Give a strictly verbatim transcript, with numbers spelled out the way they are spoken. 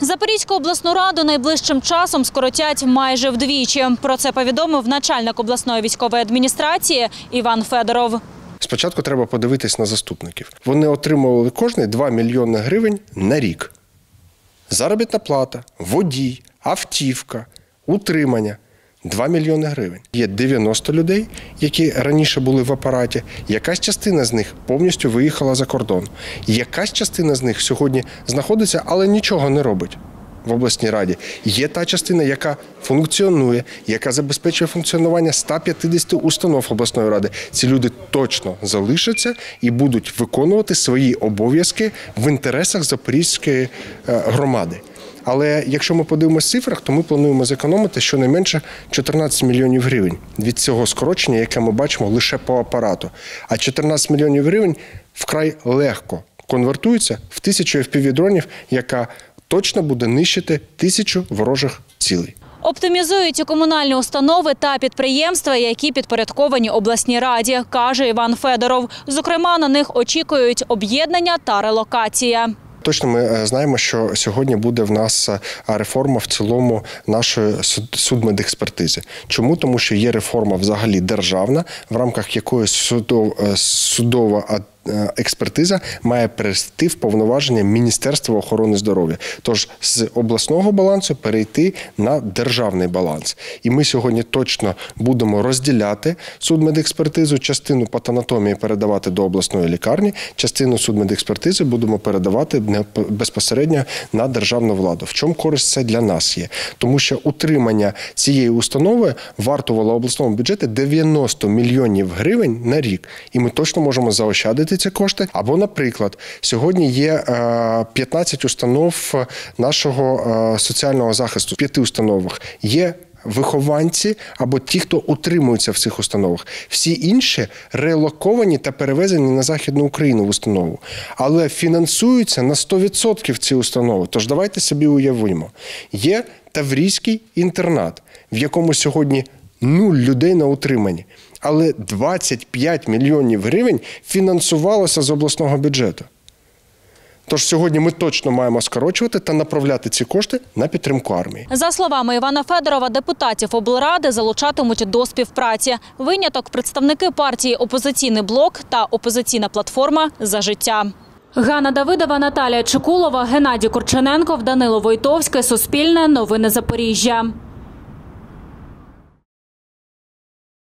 Запорізьку обласну раду найближчим часом скоротять майже вдвічі. Про це повідомив начальник обласної військової адміністрації Іван Федоров. Спочатку треба подивитись на заступників. Вони отримували кожний два мільйони гривень на рік. Заробітна плата, водій, автівка, утримання – два мільйони гривень. Є дев'яносто людей, які раніше були в апараті. Якась частина з них повністю виїхала за кордон. Якась частина з них сьогодні знаходиться, але нічого не робить в обласній раді. Є та частина, яка функціонує, яка забезпечує функціонування ста п'ятдесяти установ обласної ради. Ці люди точно залишаться і будуть виконувати свої обов'язки в інтересах Запорізької громади. Але якщо ми подивимося в цифрах, то ми плануємо зекономити щонайменше чотирнадцять мільйонів гривень від цього скорочення, яке ми бачимо лише по апарату. А чотирнадцять мільйонів гривень вкрай легко конвертуються в тисячу еф пі ві-дронів, яка точно буде нищити тисячу ворожих цілей. Оптимізують і комунальні установи та підприємства, які підпорядковані обласній раді, каже Іван Федоров. Зокрема, на них очікують об'єднання та релокація. Точно ми знаємо, що сьогодні буде в нас реформа в цілому нашої судмедекспертизи. Чому? Тому що є реформа взагалі державна, в рамках якої судова експертиза має перейти в повноваження Міністерства охорони здоров'я. Тож з обласного балансу перейти на державний баланс. І ми сьогодні точно будемо розділяти судмедекспертизу, частину патанатомії передавати до обласної лікарні, частину судмедекспертизи будемо передавати безпосередньо на державну владу. В чому користь це для нас є? Тому що утримання цієї установи вартувало обласному бюджету дев'яносто мільйонів гривень на рік. І ми точно можемо заощадити ці кошти. Або, наприклад, сьогодні є п'ятнадцять установ нашого соціального захисту. В п'яти установах є вихованці або ті, хто утримуються в цих установах. Всі інші релоковані та перевезені на Західну Україну в установу. Але фінансуються на сто відсотків ці установи. Тож давайте собі уявимо. Є Таврійський інтернат, в якому сьогодні нуль людей на утриманні. Але двадцять п'ять мільйонів гривень фінансувалося з обласного бюджету. Тож сьогодні ми точно маємо скорочувати та направляти ці кошти на підтримку армії. За словами Івана Федорова, депутатів облради залучатимуть до співпраці. Виняток – представники партії «Опозиційний блок» та «Опозиційна платформа за життя». Ганна Давидова, Наталія Чекулова, Геннадій Курчененков, Данило Войтовський, Суспільне, Новини Запоріжжя.